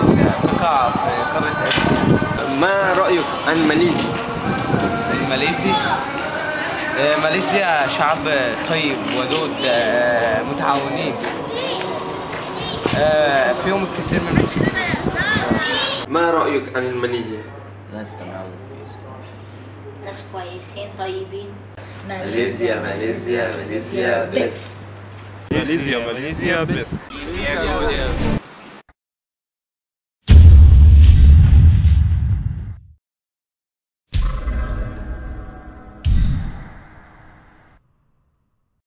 ماليزيا تقع في قارة آسيا. ما رأيك عن ماليزيا؟ الماليزي ماليزيا شعب طيب ودود، متعاونين، فيهم الكثير من المسلمين. ما رأيك عن ماليزيا؟ ناس تمام ناس كويسين طيبين. ماليزيا ماليزيا ماليزيا بس. Malaysia best. Yeah, good, yeah.